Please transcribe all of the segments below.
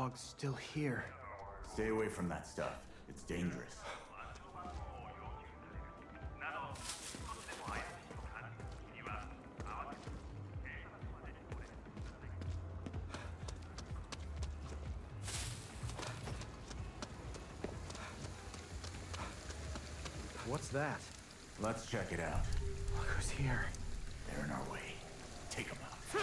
fog's still here. Stay away from that stuff. It's dangerous. What's that? Let's check it out. Look who's here. They're in our way. Take them out.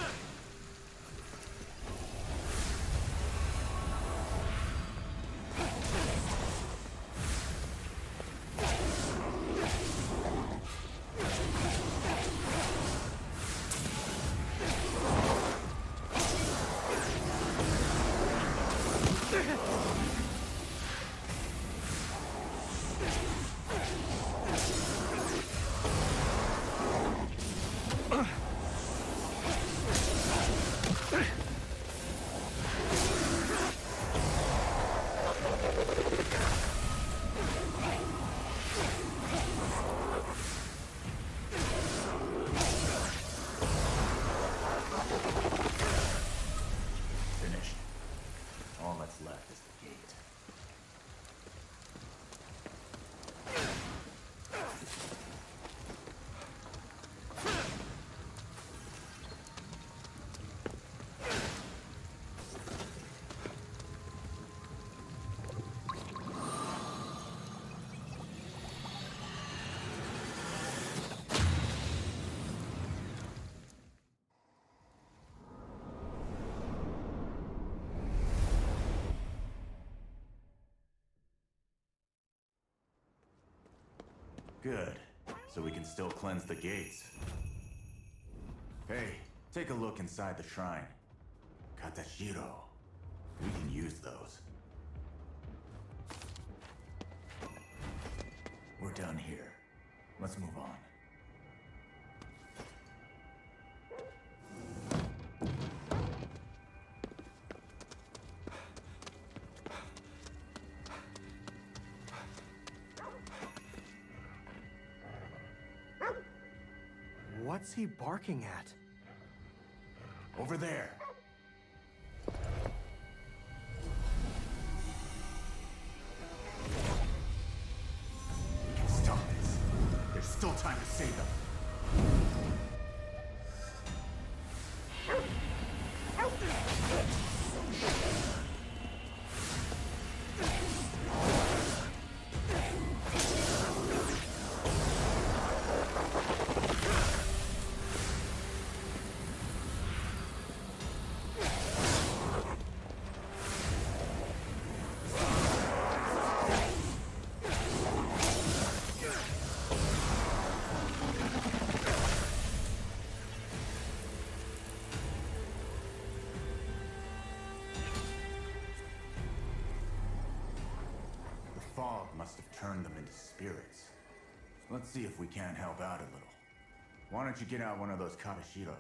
Finished. All that's left is the gate. Good. So we can still cleanse the gates. Hey, take a look inside the shrine. Katashiro. We can use those. We're done here. Let's move on. What's he barking at? Over there. We can stop this. There's still time to save them. Fog must have turned them into spirits. Let's see if we can't help out a little. Why don't you get out one of those Katashiro?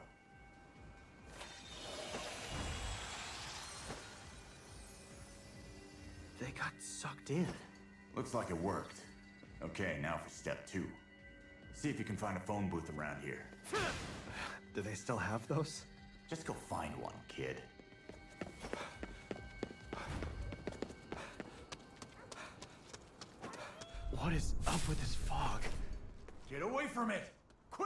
They got sucked in. Looks like it worked. Okay, now for step 2. See if you can find a phone booth around here. Do they still have those? Just go find one, kid. What is up with this fog? Get away from it! Quick!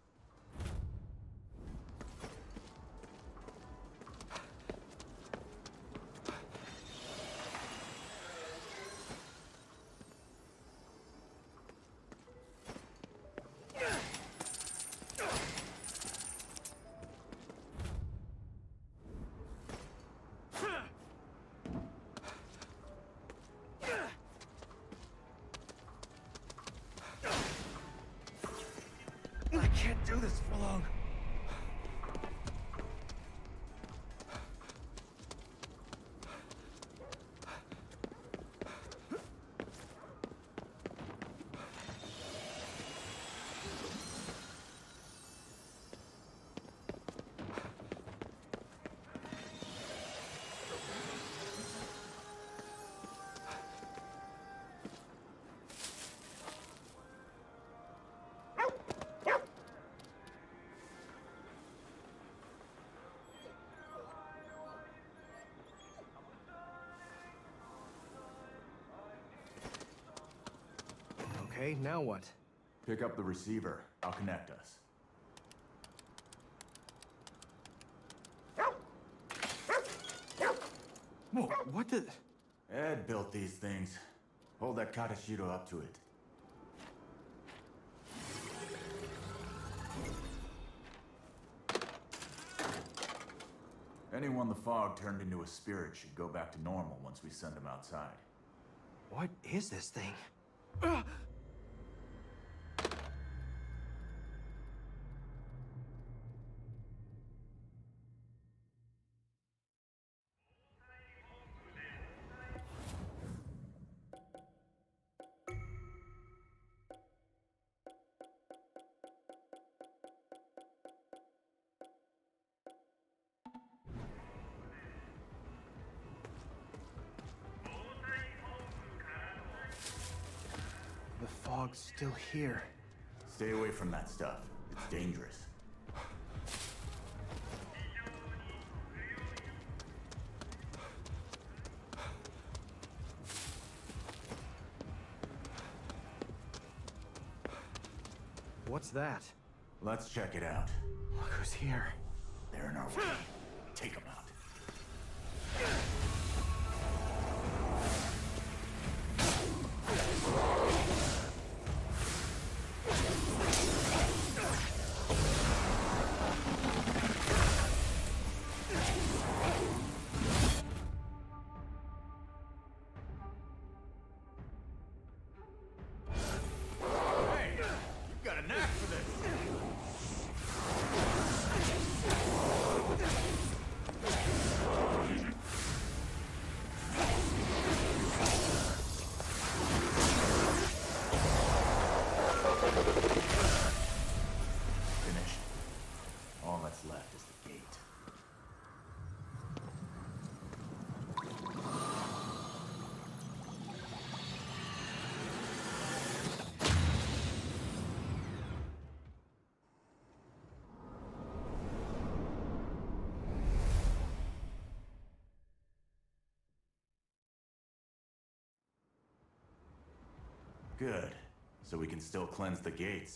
I can't do this for long. Okay, now what? Pick up the receiver. I'll connect us. Whoa, what the... Ed built these things. Hold that Katashiro up to it. Anyone the fog turned into a spirit should go back to normal once we send them outside. What is this thing? The fog's still here. Stay away from that stuff. It's dangerous. What's that? Let's check it out. Look who's here. They're in our way. Take them out. Hey, you've got a knack for this. Finished. All that's left is the gate. Good. So we can still cleanse the gates.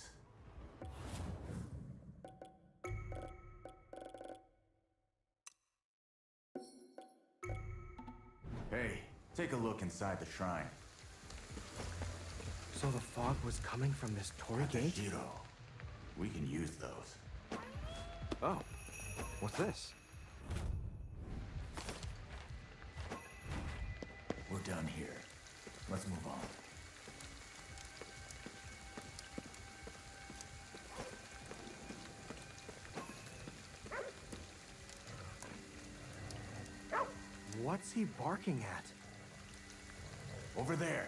Hey, take a look inside the shrine. So the fog was coming from this torii gate? Katashiro. We can use those. Oh, what's this? We're done here. Let's move on. What's he barking at? Over there.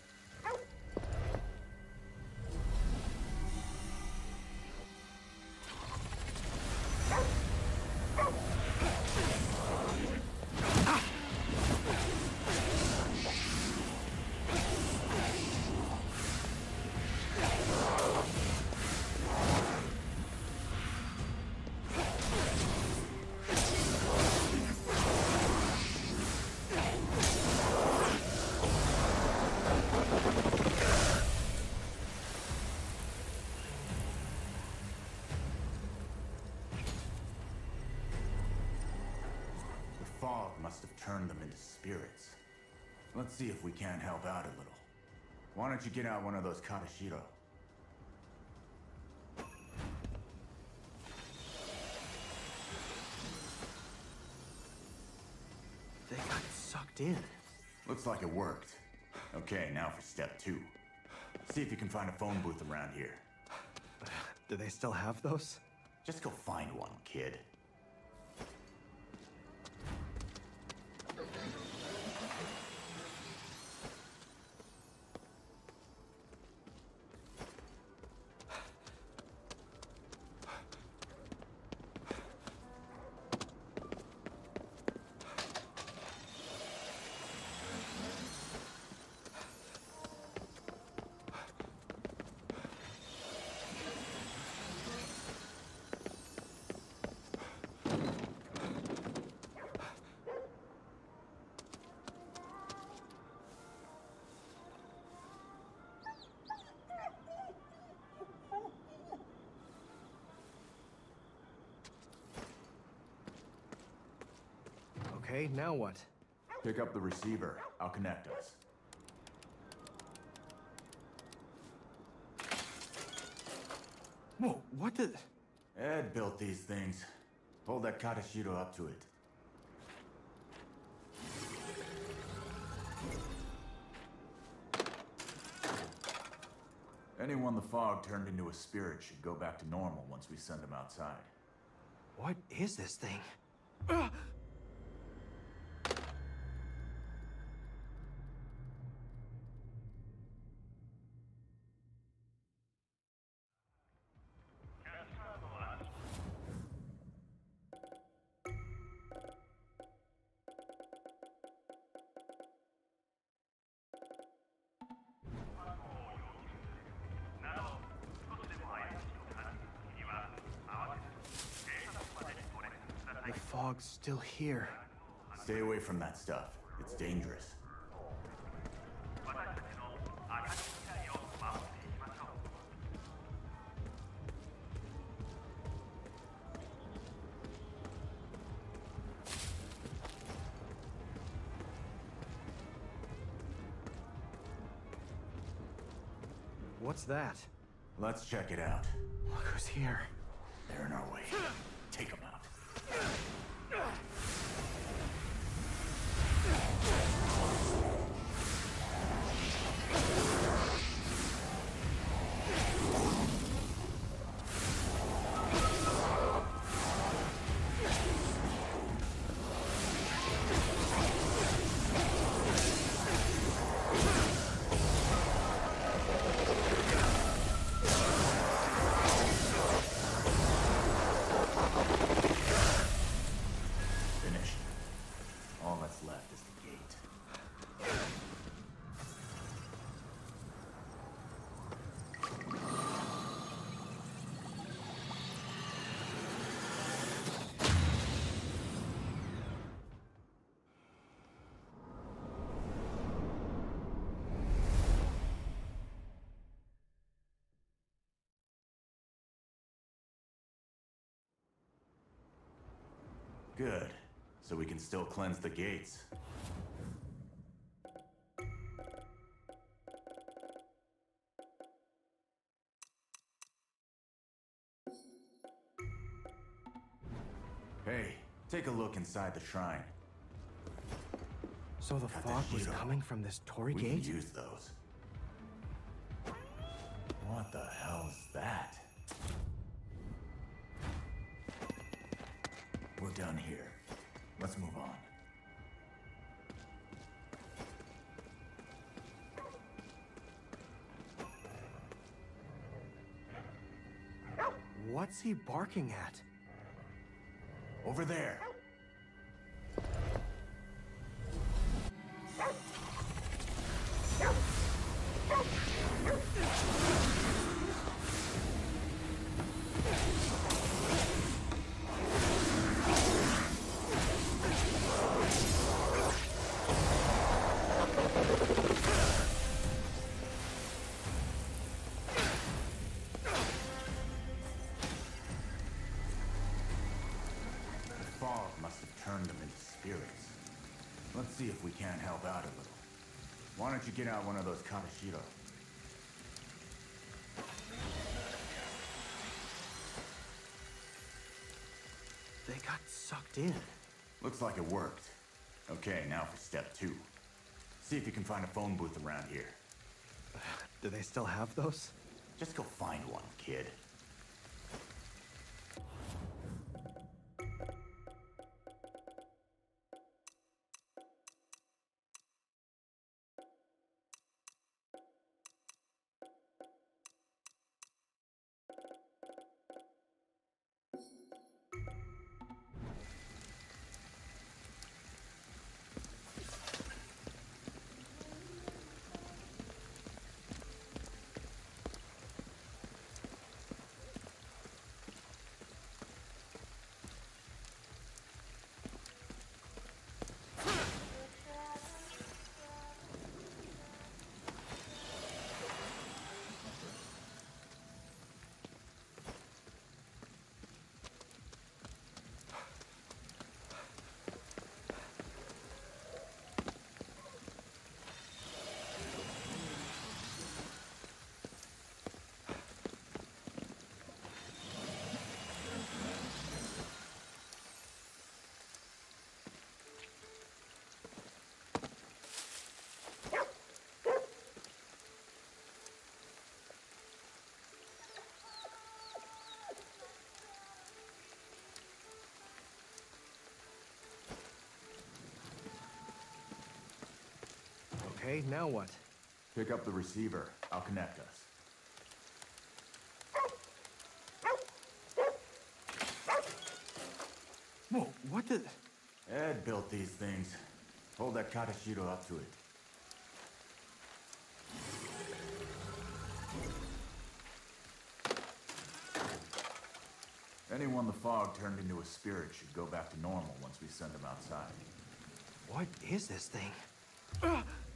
The fog must have turned them into spirits. Let's see if we can't help out a little. Why don't you get out one of those Katashiro? They got sucked in. Looks like it worked. Okay, now for step 2. See if you can find a phone booth around here. Do they still have those? Just go find one, kid. Okay, now what? Pick up the receiver. I'll connect us. Whoa, what the... Ed built these things. Hold that Katashiro up to it. Anyone the fog turned into a spirit should go back to normal once we send them outside. What is this thing? The fog's still here. Stay away from that stuff. It's dangerous. What's that? Let's check it out. Look who's here. They're in our way. Take them out. Finished. All that's left is the gate. Good. So we can still cleanse the gates. Hey, take a look inside the shrine. So the fog was Katashiro. coming from this torii We can gate? use those. What the hell is that? We're done here. Let's move on. What's he barking at? Over there. The fog must have turned them into spirits. Let's see if we can't help out a little. Why don't you get out one of those Katashiro? They got sucked in. Looks like it worked. Okay, now for step 2. See if you can find a phone booth around here. Do they still have those? Just go find one, kid. Okay, now what? Pick up the receiver. I'll connect us. Whoa, what the... Ed built these things. Hold that Katashiro up to it. Anyone the fog turned into a spirit should go back to normal once we send them outside. What is this thing?